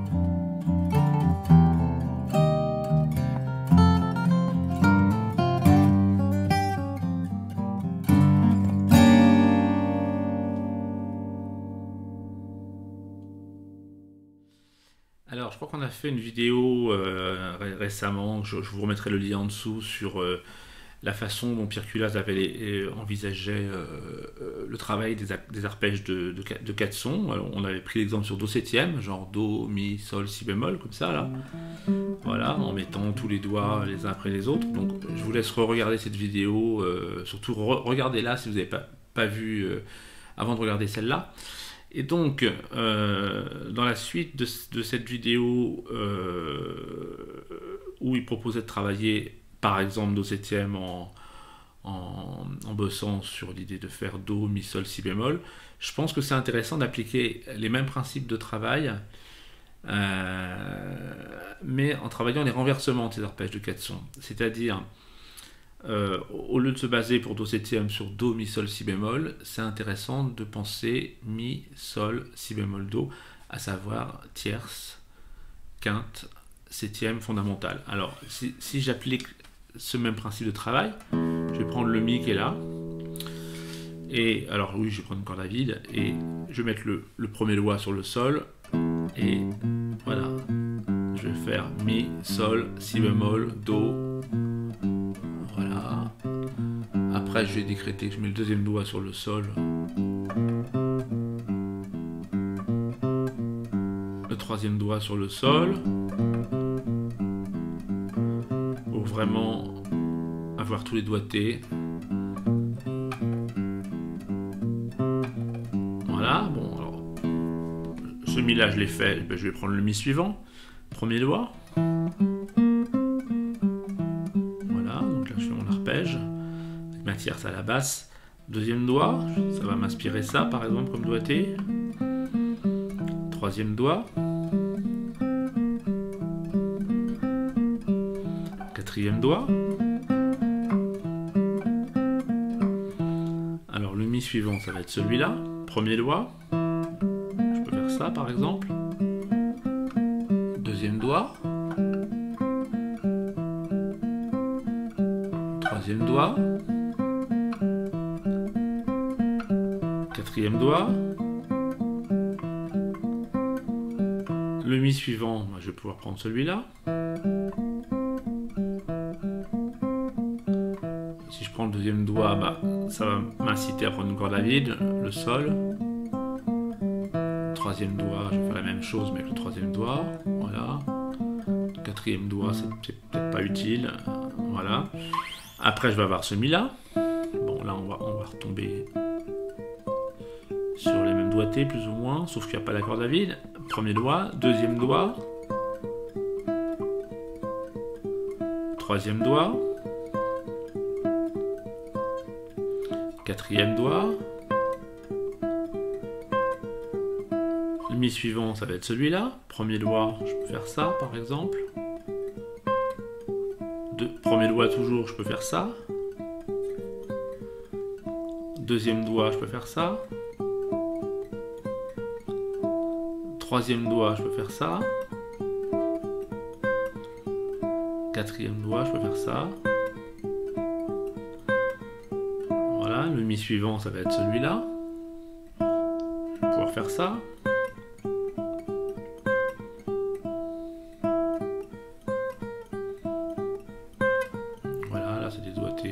Alors, je crois qu'on a fait une vidéo récemment, je vous remettrai le lien en dessous, sur la façon dont Pierre Culhase envisageait le travail des arpèges de 4 sons. Alors, on avait pris l'exemple sur Do septième, genre Do, Mi, Sol, Si bémol, comme ça, là. Voilà, en mettant tous les doigts les uns après les autres. Donc, je vous laisse regarder cette vidéo, surtout regardez-la si vous n'avez pas vu avant de regarder celle-là. Et donc, dans la suite de cette vidéo où il proposait de travailler, par exemple, Do septième en bossant sur l'idée de faire Do, Mi, Sol, Si bémol, je pense que c'est intéressant d'appliquer les mêmes principes de travail, mais en travaillant les renversements de ces arpèges de 4 sons. C'est-à-dire, au lieu de se baser pour Do septième sur Do, Mi, Sol, Si bémol, c'est intéressant de penser Mi, Sol, Si bémol, Do, à savoir tierce, quinte, septième, fondamentale. Alors, si j'applique ce même principe de travail, je vais prendre le Mi qui est là, et alors oui, je vais prendre une corde à vide, et je vais mettre le premier doigt sur le Sol, et voilà, je vais faire Mi, Sol, Si bémol, Do. Voilà. Après, je vais décréter que je mets le deuxième doigt sur le Sol. Le troisième doigt sur le Sol. Pour vraiment avoir tous les doigtés. Voilà. Bon, alors, ce Mi là, je l'ai fait. Je vais prendre le Mi suivant. Premier doigt. Avec ma tierce à la basse, deuxième doigt, ça va m'inspirer ça par exemple comme doigté, troisième doigt, quatrième doigt, alors le Mi suivant ça va être celui-là, premier doigt, je peux faire ça par exemple, deuxième doigt, troisième doigt, quatrième doigt, le Mi suivant, moi, je vais pouvoir prendre celui-là. Si je prends le deuxième doigt, ça va m'inciter à prendre une corde à vide, le Sol. Troisième doigt, je vais faire la même chose mais avec le troisième doigt, voilà. Quatrième doigt, c'est peut-être pas utile, voilà. Après, je vais avoir ce Mi là. Bon, là, on va retomber sur les mêmes doigtés, plus ou moins, sauf qu'il n'y a pas la corde à vide. Premier doigt, deuxième doigt, troisième doigt, quatrième doigt. Le Mi suivant, ça va être celui-là. Premier doigt, je peux faire ça, par exemple. Premier doigt toujours, je peux faire ça. Deuxième doigt, je peux faire ça. Troisième doigt, je peux faire ça. Quatrième doigt, je peux faire ça. Voilà, le Mi suivant, ça va être celui-là. Je vais pouvoir faire ça. C'est des doigtés.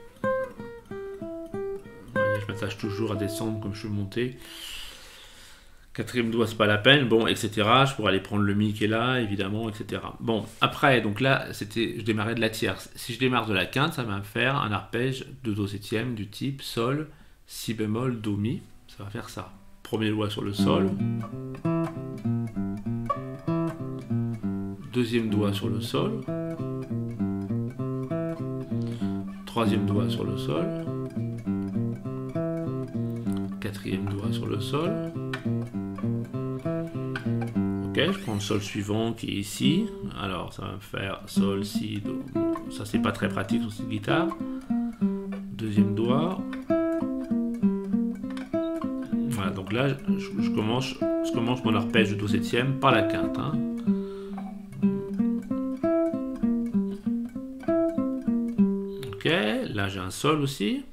Je m'attache toujours à descendre comme je suis monté. Quatrième doigt, c'est pas la peine. Bon, etc. Je pourrais aller prendre le Mi qui est là, évidemment, etc. Bon, après, donc là, je démarrais de la tierce. Si je démarre de la quinte, ça va me faire un arpège de Do septième du type Sol, Si bémol, Do, Mi. Ça va faire ça. Premier doigt sur le Sol. Deuxième doigt sur le Sol. Troisième doigt sur le Sol, quatrième doigt sur le Sol. Ok, je prends le Sol suivant qui est ici. Alors ça va me faire Sol, Si, Do. Ça c'est pas très pratique sur cette guitare. Deuxième doigt. Voilà, donc là je commence Je commence mon arpège de Do septième par la quinte. Hein. Ok, là j'ai un sol aussi.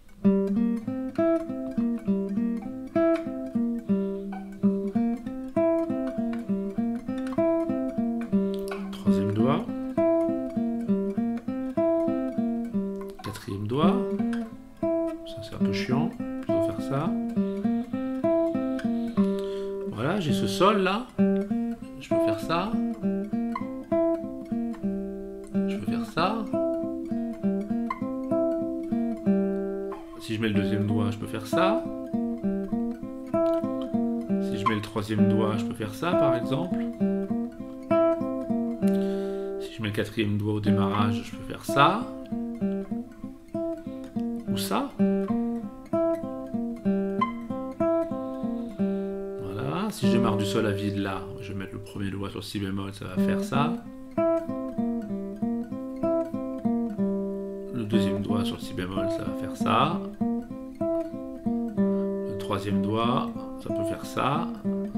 Troisième doigt. Quatrième doigt. Ça c'est un peu chiant, plutôt faire ça. Voilà, j'ai ce sol là. Je peux faire ça. Je peux faire ça. Si je mets le deuxième doigt, je peux faire ça. Si je mets le troisième doigt, je peux faire ça par exemple. Si je mets le quatrième doigt au démarrage, je peux faire ça. Ou ça. Voilà. Si je démarre du sol à vide là, je vais mettre le premier doigt sur si bémol, ça va faire ça. Le deuxième doigt sur si bémol, ça va faire ça. Le troisième doigt, ça peut faire ça.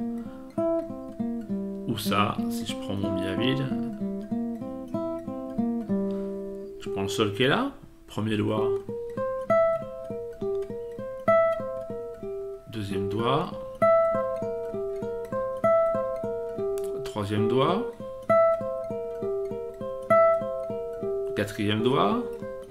Ou ça, si je prends mon mi à vide. Je prends le sol qui est là. Premier doigt. Deuxième doigt. Troisième doigt. Quatrième doigt.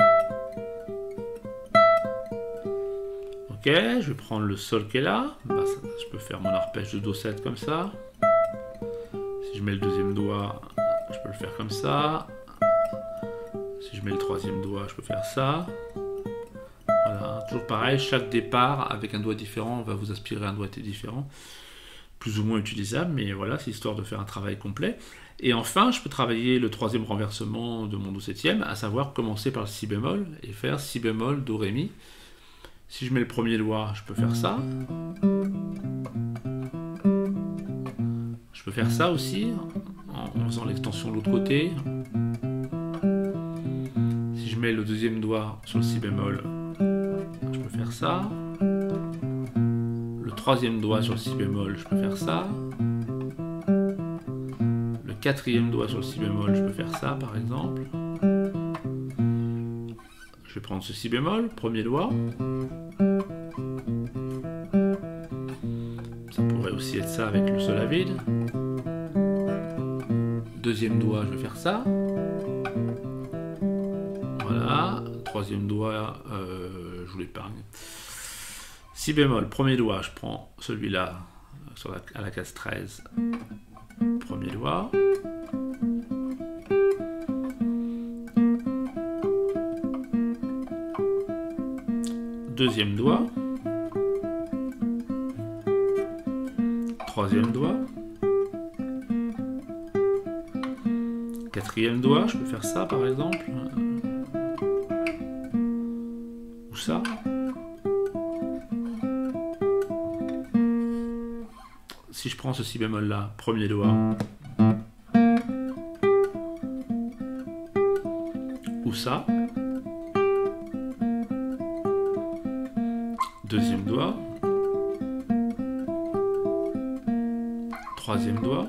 Ok, je vais prendre le sol qui est là. Bah, ça, je peux faire mon arpège de Do 7 comme ça. Si je mets le deuxième doigt, je peux le faire comme ça. Si je mets le troisième doigt, je peux faire ça. Voilà, toujours pareil, chaque départ avec un doigt différent va vous aspirer un doigté différent. Plus ou moins utilisable, mais voilà, c'est histoire de faire un travail complet. Et enfin, je peux travailler le troisième renversement de mon Do septième, à savoir commencer par le si bémol et faire si bémol, do, ré, mi. Si je mets le premier doigt, je peux faire ça. Je peux faire ça aussi, en faisant l'extension de l'autre côté. Si je mets le deuxième doigt sur le si bémol, je peux faire ça. Le troisième doigt sur le si bémol, je peux faire ça. Le quatrième doigt sur le si bémol, je peux faire ça par exemple. Je vais prendre ce si bémol, premier doigt. Ça pourrait aussi être ça avec le sol à vide. Deuxième doigt, je vais faire ça. Voilà. Troisième doigt, je vous l'épargne. Si bémol, premier doigt, je prends celui-là à la case 13. Premier doigt. Deuxième doigt. Troisième doigt. Quatrième doigt, je peux faire ça par exemple. Ou ça. Si je prends ce si bémol là, premier doigt. Ou ça. Deuxième doigt. Troisième doigt.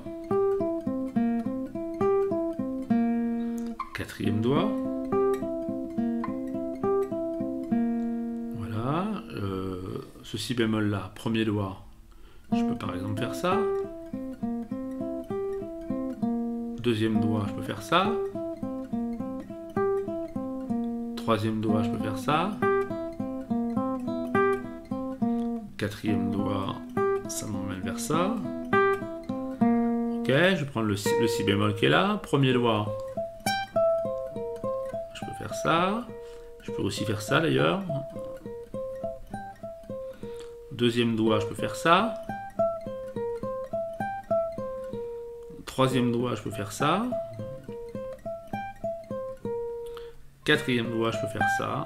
Quatrième doigt. Voilà. Ce si bémol là, premier doigt. Je peux par exemple faire ça. Deuxième doigt, je peux faire ça. Troisième doigt, je peux faire ça. Quatrième doigt, ça m'emmène vers ça. Ok, je vais prendre le si bémol qui est là. Premier doigt, je peux faire ça. Je peux aussi faire ça d'ailleurs. Deuxième doigt, je peux faire ça. Troisième doigt, je peux faire ça. Quatrième doigt, je peux faire ça.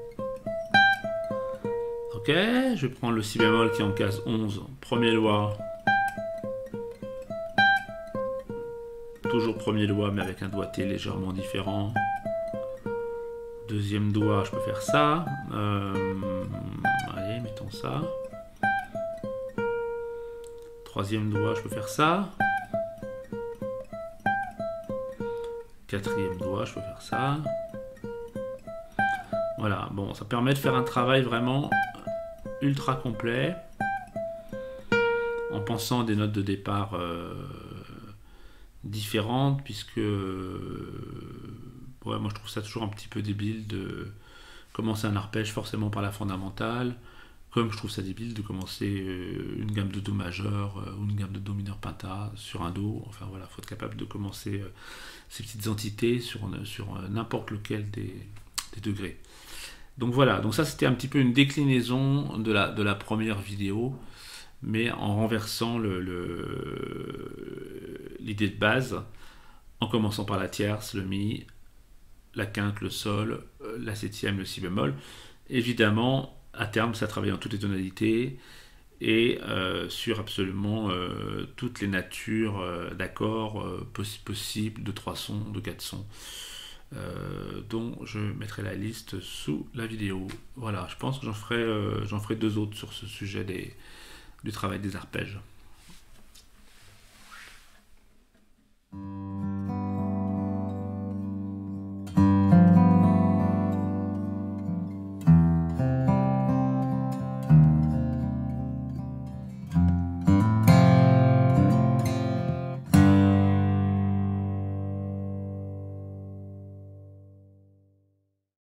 Ok, je vais prendre le si bémol qui est en case 11. Premier doigt. Toujours premier doigt, mais avec un doigté légèrement différent. Deuxième doigt, je peux faire ça. Allez, mettons ça. Troisième doigt, je peux faire ça. Quatrième doigt, je peux faire ça. Voilà, bon, ça permet de faire un travail vraiment ultra complet en pensant à des notes de départ différentes, puisque ouais, moi je trouve ça toujours un petit peu débile de commencer un arpège forcément par la fondamentale, comme je trouve ça débile de commencer une gamme de Do majeur ou une gamme de Do mineur penta sur un Do. Enfin voilà, il faut être capable de commencer ces petites entités sur n'importe lequel des degrés. Donc voilà, donc ça c'était un petit peu une déclinaison de la première vidéo, mais en renversant l'idée de base, en commençant par la tierce, le mi, la quinte, le sol, la septième, le si bémol. Évidemment, à terme, ça travaille en toutes les tonalités et sur absolument toutes les natures d'accords possibles, de 3 sons, de 4 sons, dont je mettrai la liste sous la vidéo. Voilà, je pense que j'en ferai 2 autres sur ce sujet du travail des arpèges.